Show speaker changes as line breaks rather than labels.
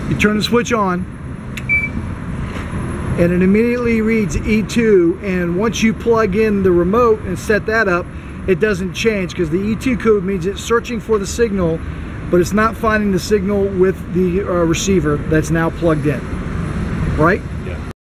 You turn the switch on, and it immediately reads E2, and once you plug in the remote and set that up, it doesn't change, because the E2 code means it's searching for the signal, but it's not finding the signal with the receiver that's now plugged in, right?